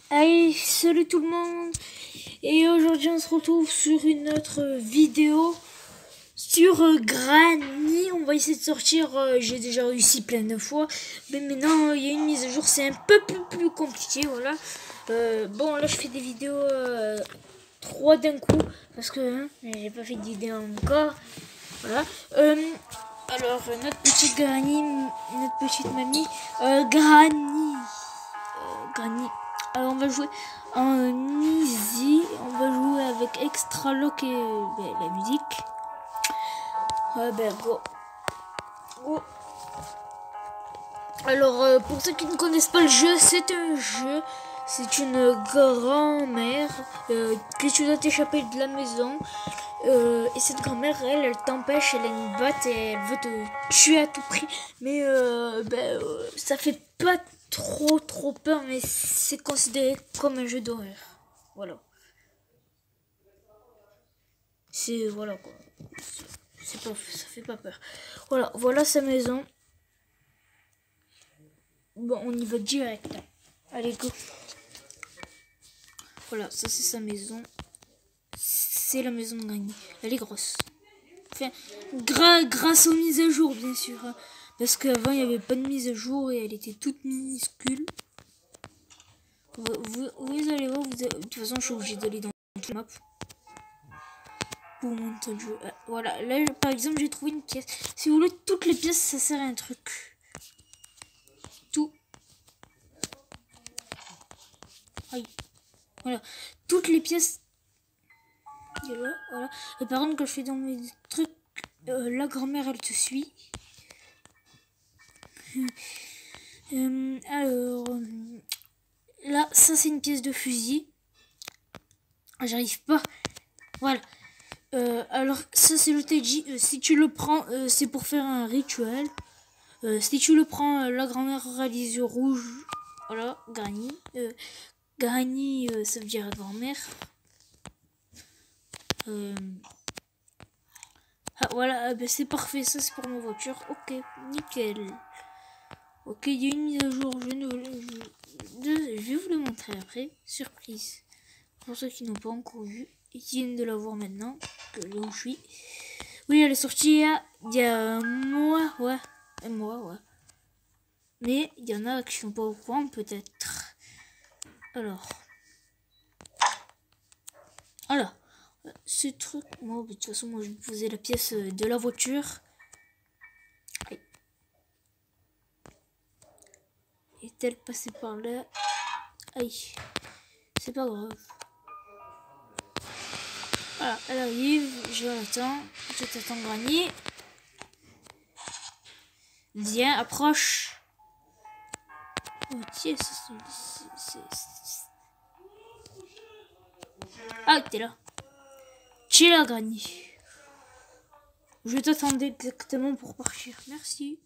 Hey, salut tout le monde. Et aujourd'hui on se retrouve sur une autre vidéo sur Granny. On va essayer de sortir, j'ai déjà réussi plein de fois, mais maintenant il y a une mise à jour, c'est un peu plus compliqué, voilà. Bon, là je fais des vidéos 3 d'un coup parce que j'ai pas fait d'idée encore, voilà. Alors notre petite Granny, notre petite mamie, Granny. Alors on va jouer en easy, on va jouer avec extra lock et la musique. Go. Alors pour ceux qui ne connaissent pas le jeu, c'est un jeu, c'est une grand-mère que tu dois t'échapper de la maison. Et cette grand-mère, elle t'empêche, elle a une batte et elle veut te tuer à tout prix. Mais ça fait pas trop peur, mais c'est considéré comme un jeu d'horreur. Voilà. C'est voilà quoi. C'est pas, ça fait pas peur. Voilà sa maison. Bon, on y va direct. Allez go. Voilà, ça c'est sa maison. C'est la maison de Granny. Elle est grosse. Enfin, grâce aux mises à jour, bien sûr. Hein. Parce qu'avant, il n'y avait pas de mise à jour et elle était toute minuscule. Vous allez voir, de toute façon, je suis obligé d'aller dans la map pour monter le jeu. Voilà, là, par exemple, j'ai trouvé une pièce. Si vous voulez, toutes les pièces, ça sert à un truc. Tout. Aïe. Voilà, toutes les pièces. Voilà. Et par contre, quand je fais dans mes trucs, la grand-mère, elle te suit. Alors, là, ça c'est une pièce de fusil. J'arrive pas. Voilà. Alors, ça c'est le TJ. Si tu le prends, c'est pour faire un rituel. Si tu le prends, la grand-mère aura les yeux rouges. Voilà, Granny. Granny, ça veut dire grand-mère. Ah, voilà, c'est parfait. Ça c'est pour ma voiture. Ok, nickel. Ok, il y a une mise à jour. Je vais vous le montrer après. Surprise. Pour ceux qui n'ont pas encore vu et qui viennent de la voir maintenant, que là où je suis. Oui, elle est sortie il y a un mois, ouais. Un mois, ouais. Mais il y en a qui sont pas au courant, peut-être. Alors. Ce truc, moi, de toute façon, moi, je vais poser la pièce de la voiture. Aïe. Est-elle passée par là? Aïe. C'est pas grave. Voilà, elle arrive, je l'attends. Je t'attends, Granny. Viens, approche. Oh, tiens, Ah, t'es là. Tu es là, Granny. Je t'attendais exactement pour partir. Merci.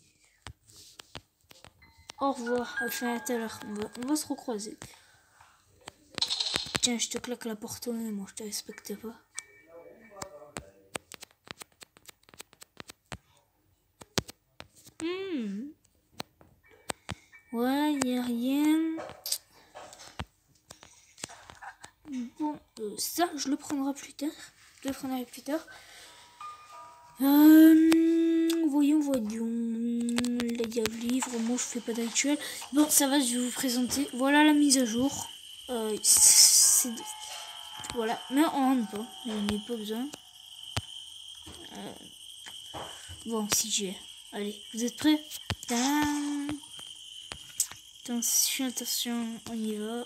Au revoir. Enfin, à tout à l'heure. On va se recroiser. Tiens, je te claque la porte au nez, moi, je te respecte pas. Ouais, y a rien. Bon, ça, je le prendrai plus tard. Voyons. Là, il y a le livre. Moi, je fais pas d'actuel. Bon, ça va, je vais vous présenter. Voilà la mise à jour. Voilà, mais on rentre pas. Il n'y a pas besoin. Bon, si j'ai. Allez, vous êtes prêts? Attention, on y va.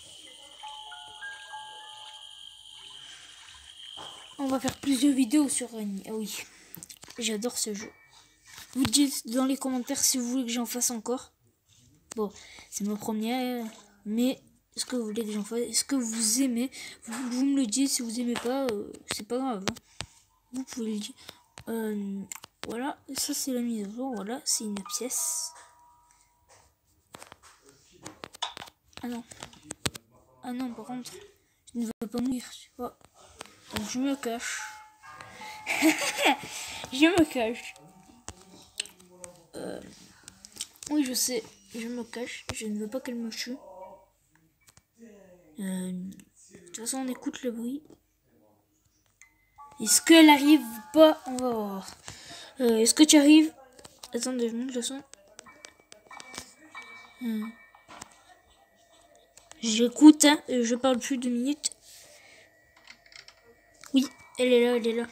On va faire plusieurs vidéos sur Granny. Ah oui, j'adore ce jeu. Vous dites dans les commentaires si vous voulez que j'en fasse encore. Bon, c'est ma première, mais est-ce que vous voulez que j'en fasse? Est-ce que vous aimez? Vous me le dites. Si vous aimez pas, c'est pas grave. Hein. Vous pouvez le dire. Voilà, ça c'est la mise à jour. Voilà, c'est une pièce. Ah non, par contre, je ne veux pas mourir, tu vois. Donc je me cache. Je me cache. Oui, je sais, je me cache. Je ne veux pas qu'elle me tue. De toute façon, on écoute le bruit. Est-ce qu'elle arrive ou pas? On va voir. Est-ce que tu arrives? Attendez, je monte le son. J'écoute, hein, je parle plus 2 minutes. Oui, elle est là, elle est là.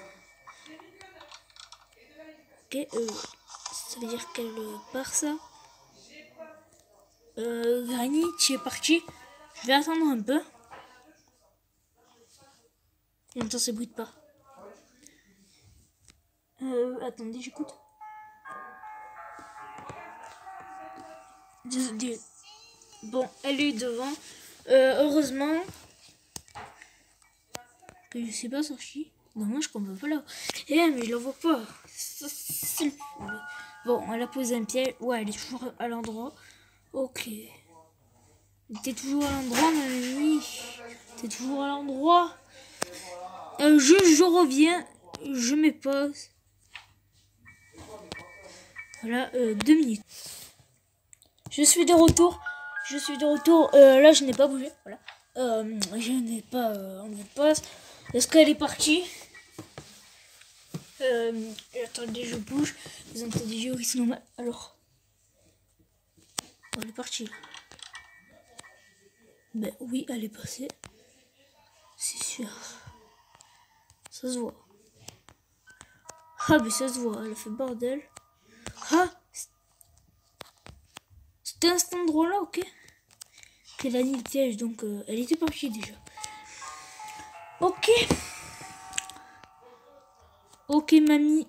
Ok, ça veut dire qu'elle part ça. Granny, tu es parti. Je vais attendre un peu. J'entends ces bruits de pas. Attendez, j'écoute. Bon, elle est devant. Heureusement que je suis pas sortie. Non, moi je comprends pas là. Mais je la vois pas. Bon, elle a posé un pied. Ouais, elle est toujours à l'endroit. Ok. T'es toujours à l'endroit, mamie. T'es toujours à l'endroit. Je reviens. Je me pose. Voilà, 2 minutes. Je suis de retour. Là, je n'ai pas bougé. Voilà. Je n'ai pas enlevé de passe. Est-ce qu'elle est partie? Attendez, je bouge. Vous entendez des bruits, c'est normal. Alors. Elle est partie. Ben oui, elle est passée. C'est sûr. Ça se voit. Ah, mais ça se voit. Elle a fait bordel. Ah! C'était à cet endroit-là, ok? Elle a mis le piège, donc elle était partie déjà. Ok. Ok, mamie.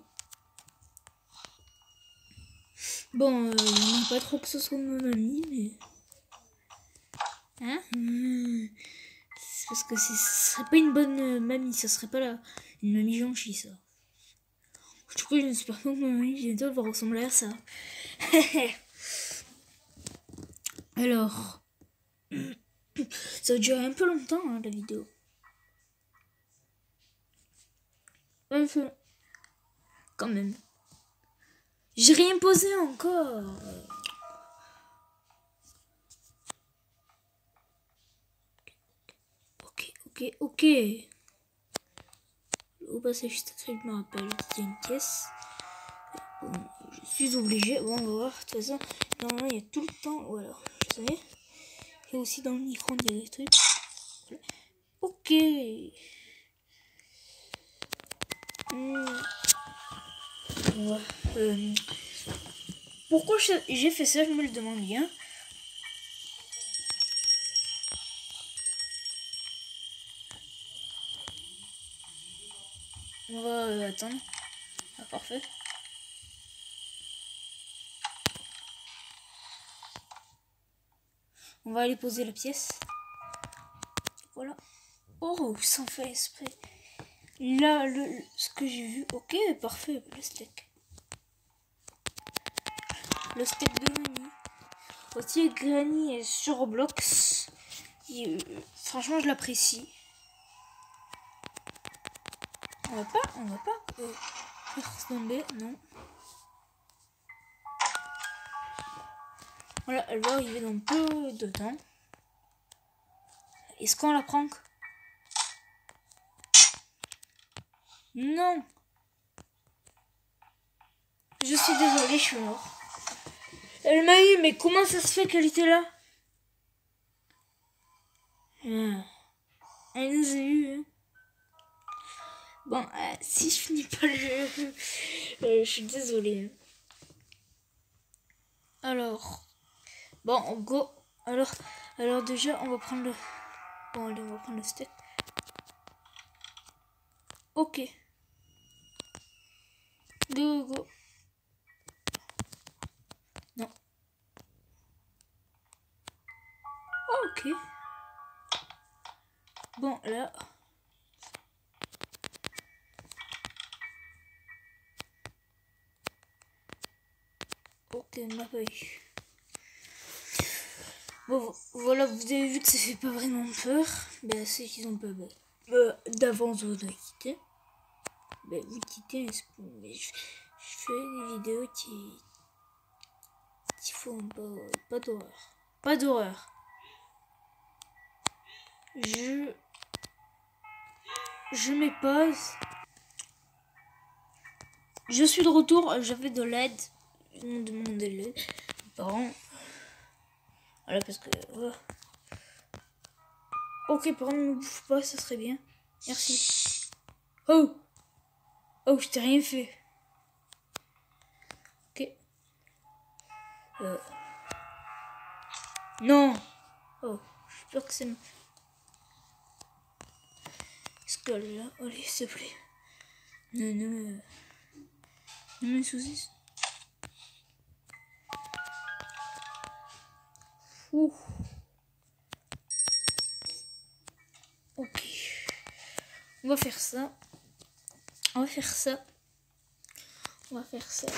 Bon, il n'y en a pas trop que ce soit ma mamie, mais... Hein? C'est parce que ce serait pas une bonne mamie, ça serait pas une mamie gentille, ça. En tout cas, j'espère pas que ma mamie bientôt va ressembler à ça. Alors... Ça va durer un peu longtemps, hein, la vidéo. Quand même. J'ai rien posé encore. Ok. Au passage, je me rappelle qu'il y a une pièce. Bon, je suis obligée. Bon, on va voir. De toute façon, normalement, il y a tout le temps. Voilà, je sais. Et aussi dans le micro, il y a des trucs. Voilà. Ok. Pourquoi j'ai fait ça, je me le demande bien. On va attendre. Ah, parfait. On va aller poser la pièce. Voilà. Oh, sans faire exprès. Là, ce que j'ai vu. Ok, parfait. Le steak. Le steak de Granny. Aussi, Granny est sur Roblox. Et, franchement, je l'apprécie. On va pas faire tomber, non. Voilà, elle va arriver dans peu de temps. Est-ce qu'on la prank? Non. Je suis désolée, je suis mort. Elle m'a eu, mais comment ça se fait qu'elle était là? Elle nous a eu. Hein. Bon, si je finis pas le jeu, je suis désolée. Alors, bon, go. Alors déjà, on va prendre le... Bon, allez, on va prendre le steak. Ok. Go. Non. Ok. Bon, là... Ok, ma feuille. Bon, voilà, vous avez vu que ça fait pas vraiment peur. Ben, ceux qui ont peur, d'avance, vous doit quitter. Ben, vous quittez, mais je fais des vidéos qui font pas d'horreur. Pas d'horreur. Je mets pause. Je suis de retour. J'avais de l'aide. Ils m'ont demandé de l'aide. Mes parents. Voilà, parce que... ouais. Ok, par contre, ne me bouffe pas, ça serait bien. Merci. Oh! Oh, je t'ai rien fait. Ok. Non! Oh, je suis peur que c'est... Est-ce que là... Allez, s'il te plaît. Non, non, non, mais saucisse. Ouh. Ok. On va faire ça. On va faire ça. On va faire ça.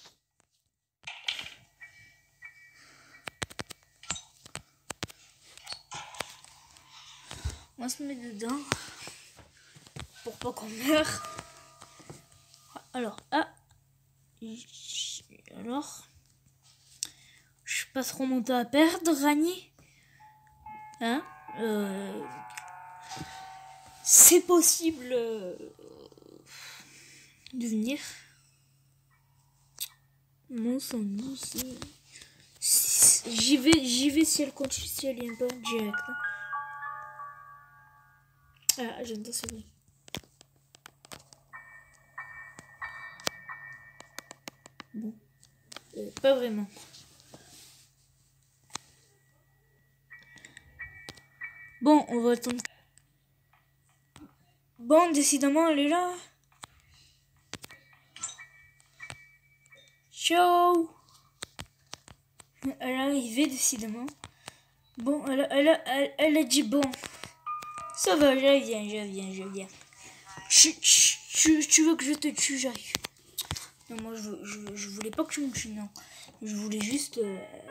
On va se mettre dedans. Pour pas qu'on meure. Alors, ah. Alors. Je suis pas trop mon temps à perdre, Rani. Hein? C'est possible de venir. Non, sans nous, j'y vais si elle continue, si elle vient pas direct. Hein. Ah, j'entends ça, oui. Bon, pas vraiment. Bon, on va attendre. Bon, décidément, elle est là. Ciao. Elle est arrivée, décidément. Bon, elle a dit bon. Ça va, je viens. Tu veux que je te tue, j'arrive. Non, moi, je voulais pas que tu me tues, non. Je voulais juste...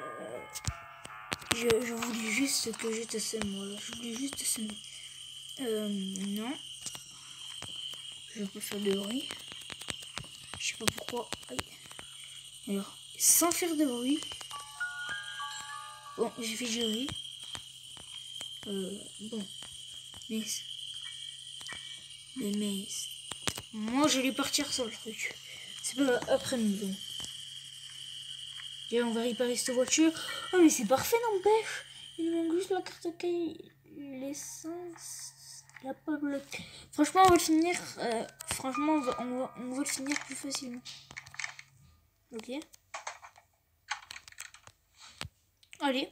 je voulais juste que je te sème, voilà. Je voulais juste te semer. Non. Je vais pas faire de bruit. Je sais pas pourquoi. Aïe. Alors, sans faire de bruit. Bon, j'ai fait du bruit. Bon. Mais... Moi, j'allais partir sur le truc. C'est pas après nous. Donc. Et on va réparer cette voiture. Oh, mais c'est parfait, n'empêche. Il manque juste la carte l'essence. La pomme. Franchement, on va le finir. Franchement, on va le finir plus facilement. Ok. Allez.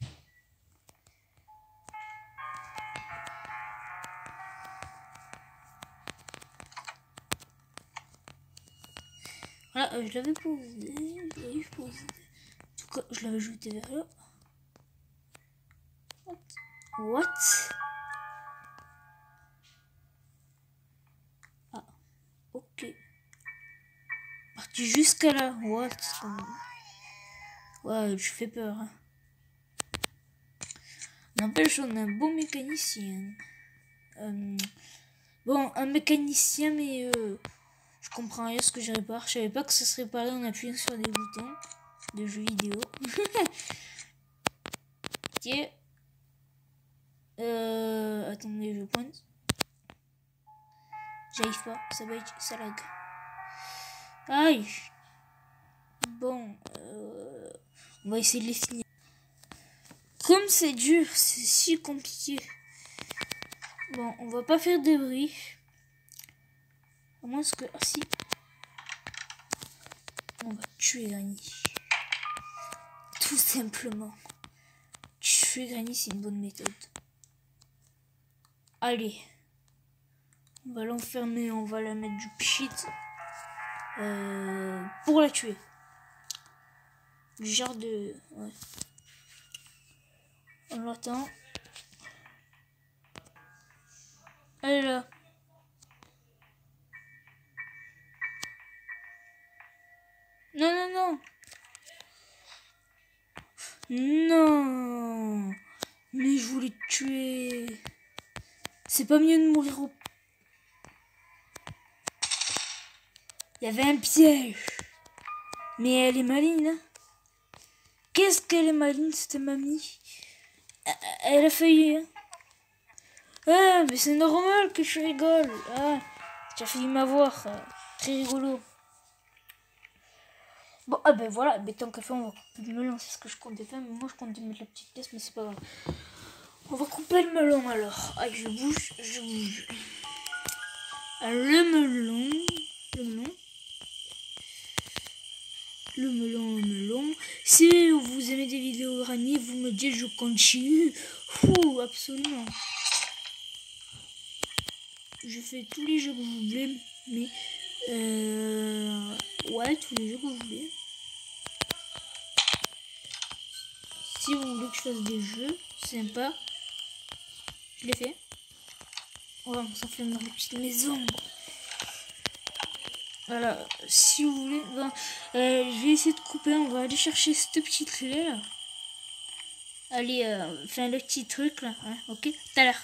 Voilà, je l'avais posé. En tout cas, je l'avais jeté vers là. What? Ah, ok. Parti jusqu'à là. What? Ouais, je fais peur. Hein. N'empêche, on a un bon mécanicien. Bon, un mécanicien, mais je comprends rien ce que je répare. Je savais pas que ça se réparait en appuyant sur des boutons de jeux vidéo. Ok. Attendez, je pointe. J'arrive pas, ça lag. Aïe. Bon, on va essayer de les finir. Comme c'est dur, c'est si compliqué. Bon, on va pas faire de bruit. À moins que... Ah si. On va tuer Granny. Tout simplement. Tuer Granny, c'est une bonne méthode. Allez. On va l'enfermer, on va la mettre du pchit. Pour la tuer. Du genre de... Ouais. On l'attend. Elle est là. Non, non, non. Non. Mais je voulais te tuer. C'est pas mieux de mourir au... Il y avait un piège. Mais elle est maligne, hein. Qu'est-ce qu'elle est maligne, cette mamie. Elle a failli, hein. Ah, mais c'est normal que je rigole. Ah, tu as failli m'avoir. Très rigolo. Bon, ah ben voilà, mais tant qu'à faire, on va couper le melon. C'est ce que je comptais faire. Mais moi, je comptais mettre la petite pièce, mais c'est pas grave. On va couper le melon alors. Ah, je bouge, je bouge. Ah, le melon. Le melon. Si vous aimez des vidéos Granny, vous me dites, je continue. Ouh, absolument. Je fais tous les jeux que vous voulez, mais ouais, tous les jeux que vous voulez. Si vous voulez que je fasse des jeux sympas, je les fais. Ouais, on s'enferme dans les petites maisons. Voilà, si vous voulez, bon, je vais essayer de couper. On va aller chercher cette petite clé là. Allez, enfin le petit truc là, hein, ok, tout à l'heure.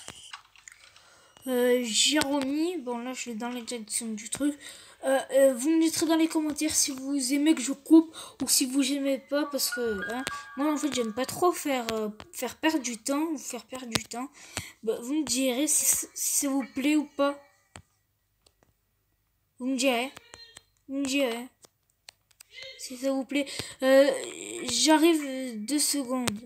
J'ai remis, bon là je suis dans la direction du truc. Vous me direz dans les commentaires si vous aimez que je coupe ou si vous aimez pas, parce que hein, moi en fait j'aime pas trop faire perdre du temps, vous faire perdre du temps. Bah, vous me direz si ça vous plaît ou pas. Vous me direz si ça vous plaît. J'arrive 2 secondes.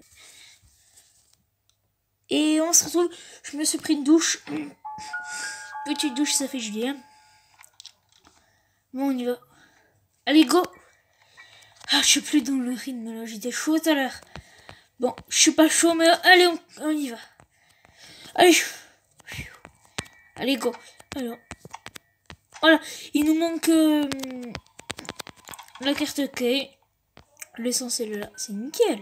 Et on se retrouve. Je me suis pris une douche. Petite douche, ça fait Julien. Bon, on y va. Allez, go! Ah, je suis plus dans le rythme là, j'étais chaud tout à l'heure. Bon, je suis pas chaud, mais allez, on y va. Allez, allez, go. Alors, voilà, il nous manque la carte clé. L'essentiel là, c'est nickel.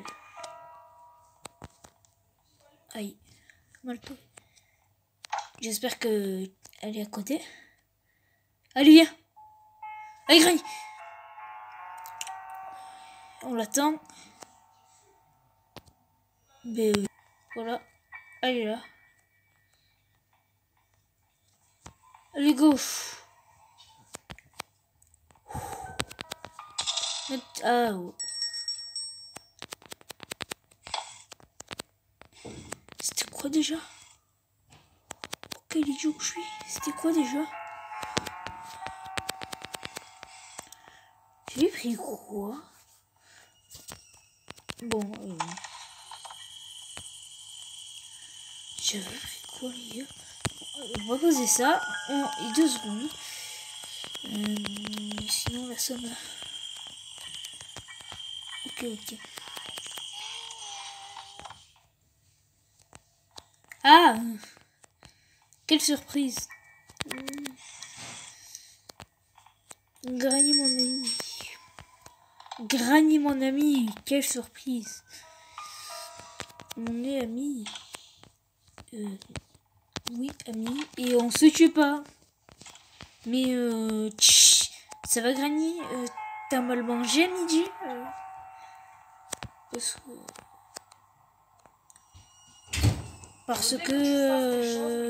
Aïe, mal tombé. J'espère que elle est à côté. Allez, viens. Allez, Granny. On l'attend. Mais voilà. Allez là. Allez, go. Ah, oh. C'était quoi déjà? Quel idiot que je suis. C'était quoi déjà? J'ai pris quoi? Bon, j'avais pris quoi les gars? On va poser ça en 2 secondes. Sinon la somme. Ok. Ah, quelle surprise! Granny mon ami. Granny mon ami, quelle surprise! On est amis. Oui, amis. Et on se tue pas. Mais ça va Granny? T'as mal mangé à midi? Parce que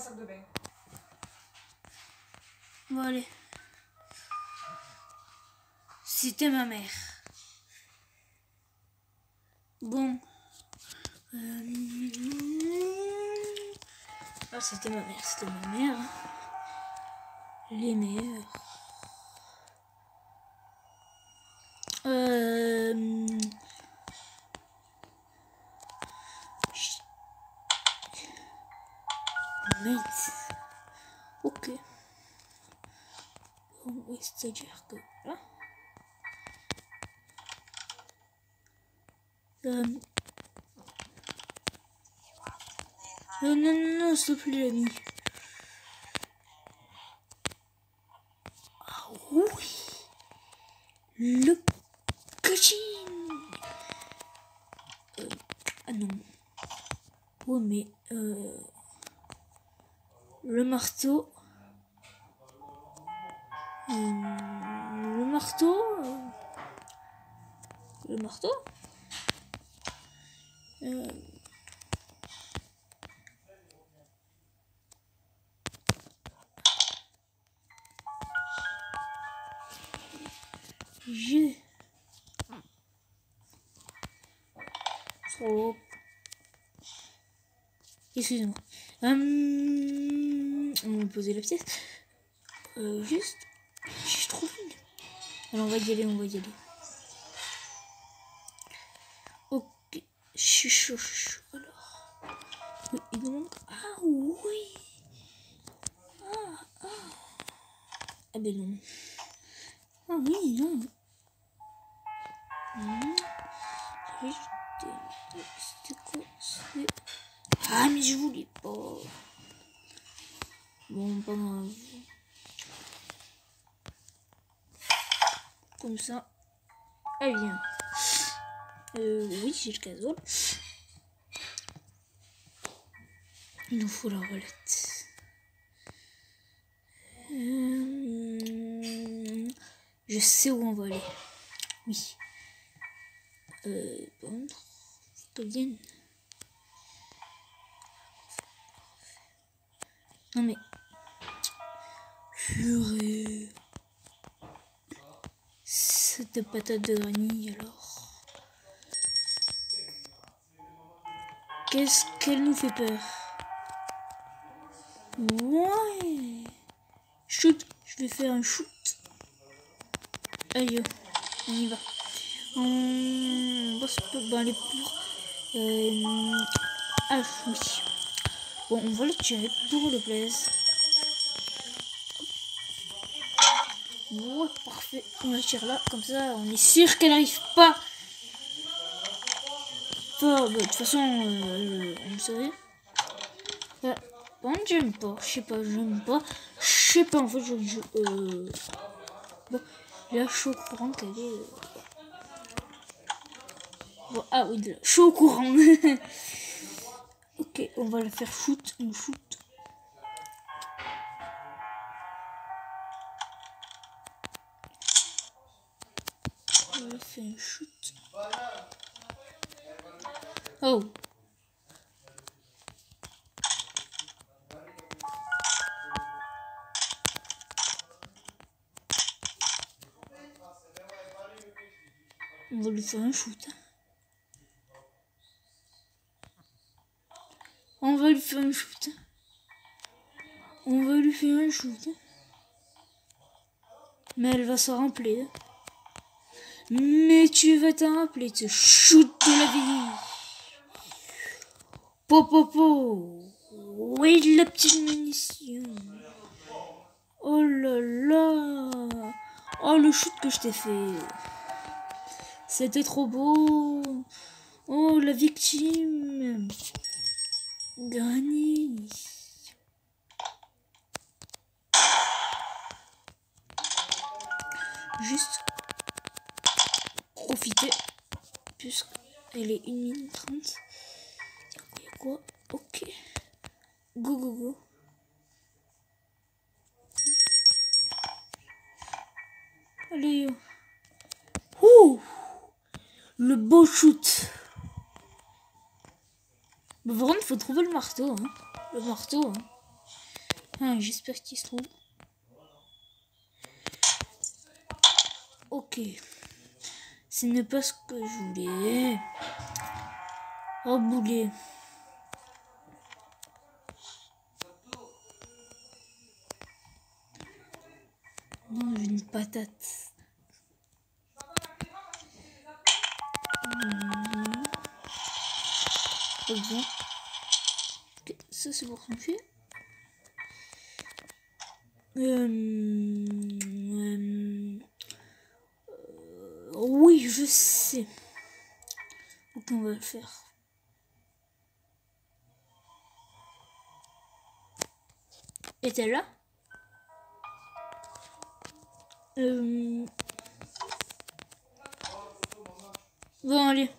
bon allez. C'était ma mère. Bon. Ah, c'était ma mère. Les meilleurs. Mince. Ok. Bon, oui, c'est-à-dire que là. Non, s'il te plaît, l'ami. Ah oui. Le coaching. Ah non. Ouais, mais le marteau. Le marteau. J'ai trop Excusez-moi. On va poser la pièce. Juste. Je trouve une. Alors on va y aller, on va y aller. Ok. Je suis chaud, Alors. Oui, il demande. Ah oui. Ah ben non. Ah oui, non. C'était quoi? Ah mais je voulais pas. Bon, pas grave. Comme ça. Elle vient. Oui, j'ai le casole. Il nous faut la roulette. Je sais où on va aller. Oui. Bon, faut qu'elle vienne. Non mais. Purée. Cette patate de granny alors. Qu'est-ce qu'elle nous fait peur? Ouais. Shoot. Je vais faire un shoot. Aïe. On y va. On va se aller pour. Ah oui. Bon, on va le tirer pour le plaisir. Ouais, parfait. On la tire là, comme ça, on est sûr qu'elle n'arrive pas. Bah, de toute façon, on le savait. Bon, j'aime pas. Je sais pas, j'aime pas. Je sais pas, en fait, bon, là, je suis au courant qu'elle est. Bon, ah oui, là, je suis au courant. Ok, on va la faire shoot. On shoot. On va faire un shoot. Oh. On va lui faire un shoot. On va lui faire un shoot. On va lui faire un shoot. Mais elle va se remplir. Mais tu vas t'en rappeler de ce shoot de la vie. Popopo. Oui, la petite munition. Oh là là. Oh, le shoot que je t'ai fait. C'était trop beau. Oh, la victime. Granny. Juste profiter. Puisqu'elle est 1 minute 30. Il y a quoi? Ok. Go, go, go. Allez. Ouh. Le beau shoot. Mais vraiment, il faut trouver le marteau. Hein. Le marteau. Hein. Ah, j'espère qu'il se trouve. Ok. Ce n'est pas ce que je voulais. Oh, boulet. Non, j'ai une patate. Bien. Okay, ça c'est pour son pied. Oui, je sais. Ok, on va le faire. Est-elle là? Bon, allez.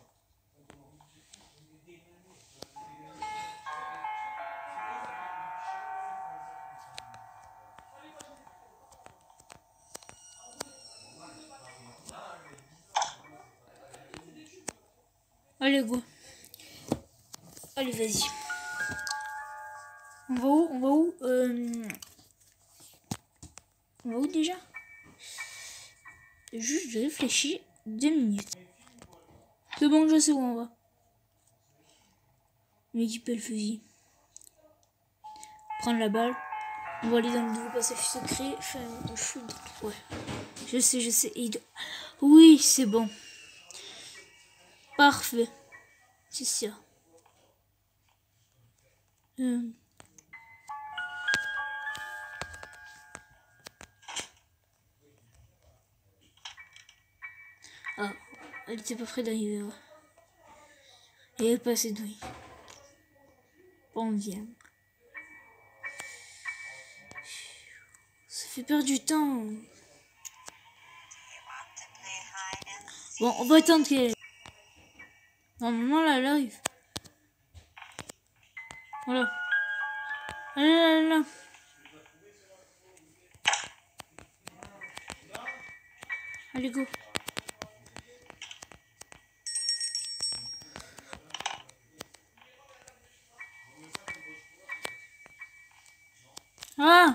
Allez, go. Allez, vas-y. On va où? On va où? On va où déjà? Juste, je réfléchis 2 minutes. C'est bon, je sais où on va. L'équipe, elle fusil. prendre la balle. On va aller dans le nouveau passage secret. Enfin, ouais. Je sais. Oui, c'est bon. Parfait. C'est ça. Ah, elle était pas près d'arriver. Ouais. Et elle est passée de oui. Bon, bien. Ça fait perdre du temps. Bon, on va attendre qu'elle... Normalement, là, elle arrive. Voilà. Là. Allez, go. Ah!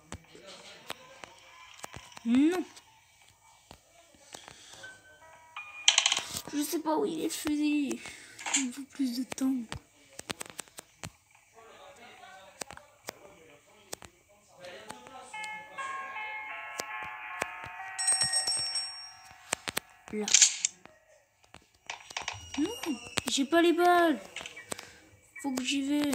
Non. Je sais pas où il est le fusil. Il me faut plus de temps. Là. Non, j'ai pas les balles. Faut que j'y vais.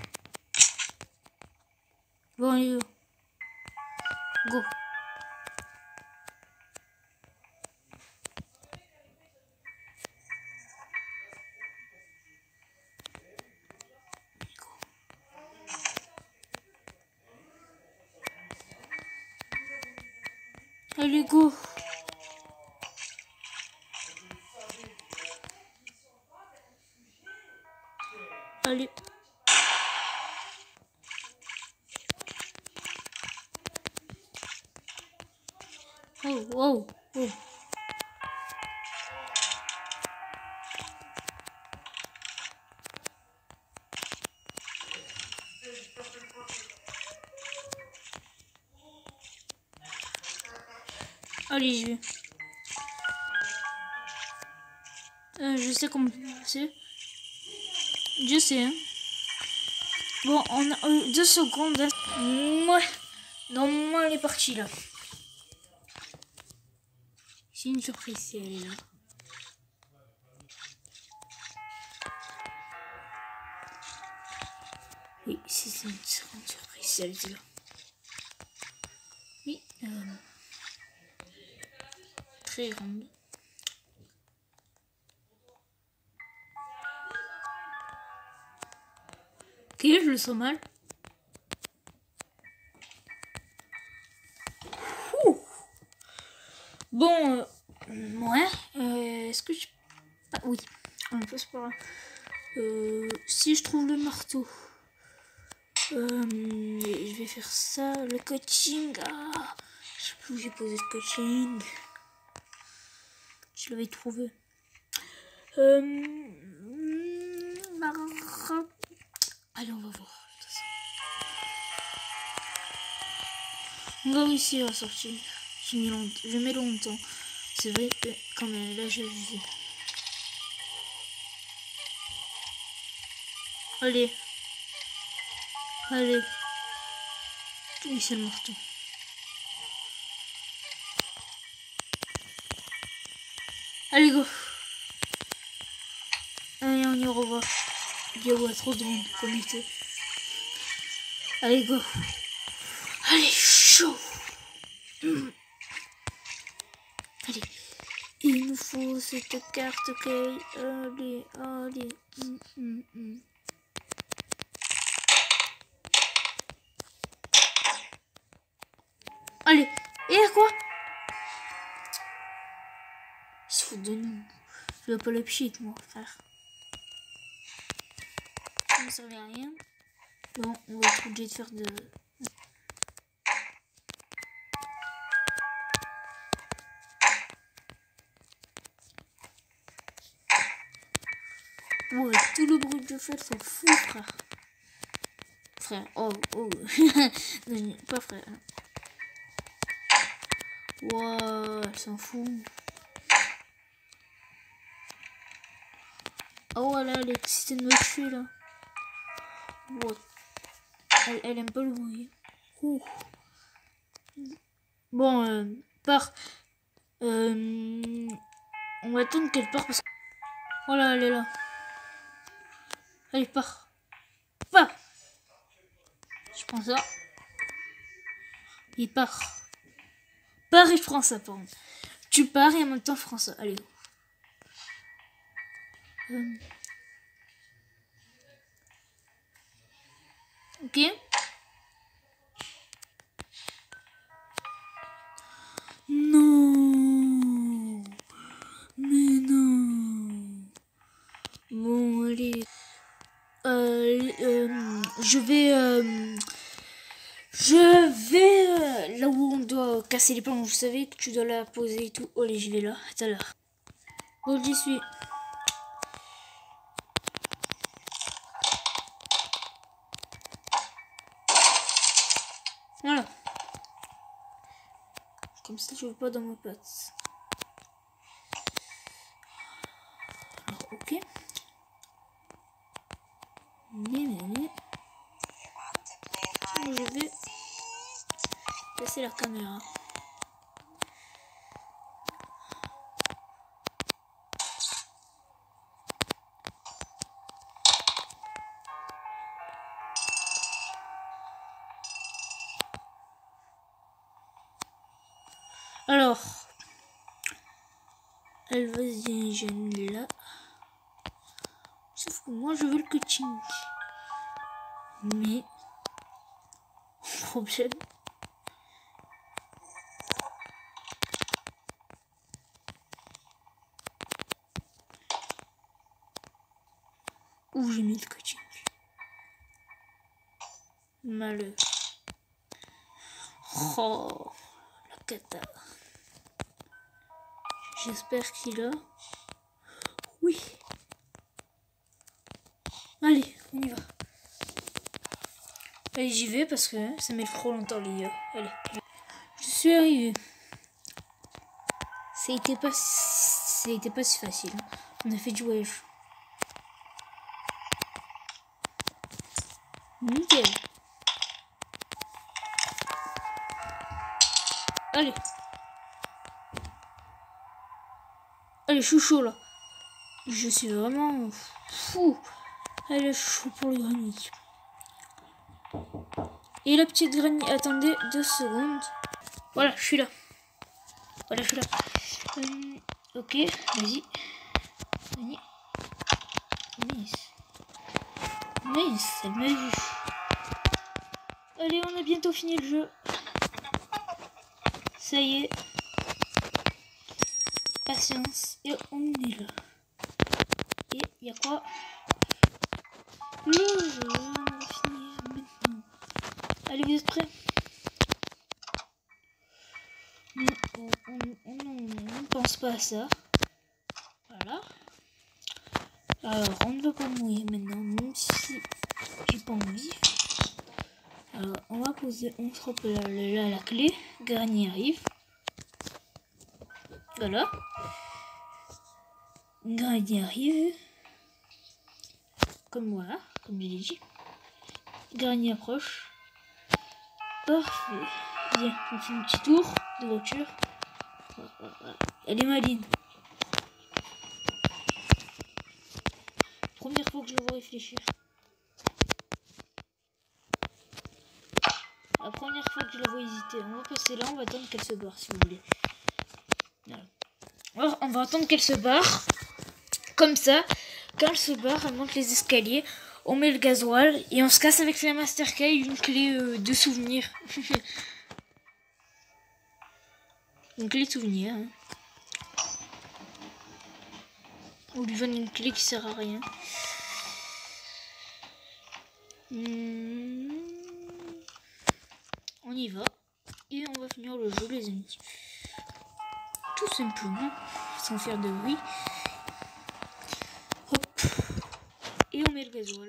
Bon, allez, go. Allez, go. Allez. Oh. Allez, je vais. Je sais comment c'est. Je sais, hein. Bon, on a 2 secondes. Ouais. Normalement, elle est partie là. C'est une surprise si elle est là. Oui, c'est une surprise si elle est là. Oui, très grande. Ok, je le sens mal. Ouh. Bon, ouais. Est-ce que je... Ah oui, on passe par là. Si je trouve le marteau, je vais faire ça. Le coaching. Ah, je sais plus où j'ai posé le coaching. Je l'avais trouvé. Allez, on va voir. On va réussir à sortir. Je mets longtemps. C'est vrai que quand même, là, j'ai vu. Allez. Oui, c'est le marteau. Allez, go. Allez, on y revoit. Il y a trop de monde connecté. Allez, go. Allez, chaud. Allez. Il nous faut cette carte, ok. Allez. Allez. Et à quoi? Il se fout de nous. Je veux pas le pchit, moi, frère. Ça ne servait à rien. Bon, on va être obligé de faire de... Ouais, tout le bruit que je fais, s'en fout, frère. Frère, oh. Non, pas frère. Wow, elle s'en fout. Oh voilà, elle est excitée de me tuer là. What? Elle aime pas le bruit. Ouh. Bon, part. On va attendre qu'elle parte parce que... Voilà, elle est là. Allez, part. Pas. Je prends ça. Il part. Pars et je prends ça, pardon. Tu pars et en même temps je prends ça. Allez. Ok. Non. Mais non. Bon, allez. Je vais là où on doit casser les planches. Vous savez que tu dois la poser et tout. Allez, je vais là. À tout à l'heure. Bon, j'y suis. Voilà. Comme ça, je veux pas dans ma patte. Alors, ok. Mais. Je vais passer la caméra. Alors, elle va se diriger là. Sauf que moi, je veux le coaching. Mais, problème. Où j'ai mis le coaching. Malheur. Oh, la cata. J'espère qu'il a. Oui. Allez, on y va. Allez, j'y vais parce que ça met trop longtemps les gars. Allez. Je suis arrivé. Ça a été pas si facile. On a fait du wave. Nickel. Allez. Allez, je suis chaud là. Je suis vraiment fou. Allez, je suis chaud pour le granit. Et la petite granit, attendez 2 secondes. Voilà, je suis là. Voilà, je suis là. Ok, vas-y. Granit. Nice. Nice, elle m'a vu. Allez, on a bientôt fini le jeu. Ça y est. Patience. Et on est là. Et il y a quoi? Le jeu, on va finir maintenant. Allez, vous êtes prêts? On ne pense pas à ça. Voilà. Alors, on ne va pas mourir maintenant, même si j'ai pas envie. Alors, on va poser, on se rappelle là la clé. Granny arrive. Voilà. Granny arrive. Comme voilà, comme je l'ai dit. Granny approche. Parfait. Bien, on fait un petit tour de voiture. Elle est maline. Première fois que je la vois réfléchir. La première fois que je la vois hésiter. On va passer là, on va attendre qu'elle se barre si vous voulez. Voilà. Alors, on va attendre qu'elle se barre. Comme ça, quand elle se barre, elle monte les escaliers. On met le gasoil et on se casse avec la Master Key, une clé de souvenir. Une clé de souvenir. Hein. On lui donne une clé qui sert à rien. On y va. Et on va finir le jeu, les amis. Tout simplement, sans faire de bruit. Hop. Et on met le gasoil.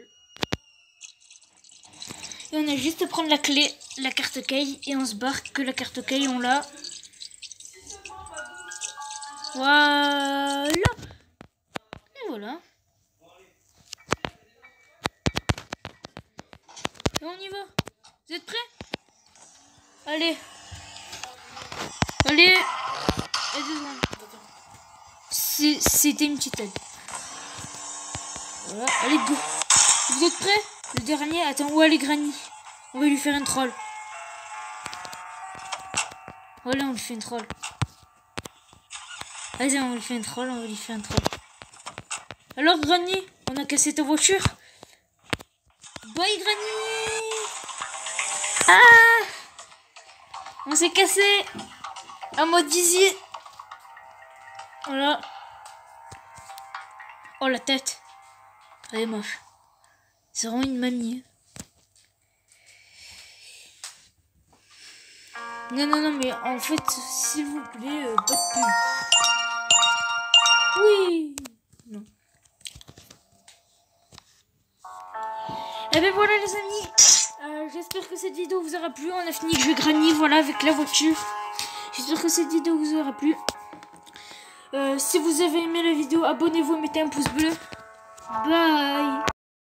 Et on a juste à prendre la clé, la carte Key, et on se barre que la carte Key, on l'a. Voilà. Et voilà. Et on y va. Vous êtes prêts? Allez. Allez. Et 2 secondes. C'était une petite aide. Voilà, allez, go. Vous êtes prêts? Le dernier, attends, où est les Granny? On va lui faire un troll. Voilà, on lui fait un troll. Vas-y, on lui fait un troll, on va lui faire un troll. Alors, Granny, on a cassé ta voiture? Bye, Granny! Ah! On s'est cassé! En mode Dizzy. Voilà. Oh, la tête. Elle est moche. C'est vraiment une mamie. Non, mais en fait, s'il vous plaît, pas de pub. Oui. Non. Et ben voilà les amis. J'espère que cette vidéo vous aura plu. On a fini de jouer Granny, voilà, avec la voiture. J'espère que cette vidéo vous aura plu. Si vous avez aimé la vidéo, abonnez-vous et mettez un pouce bleu. Bye.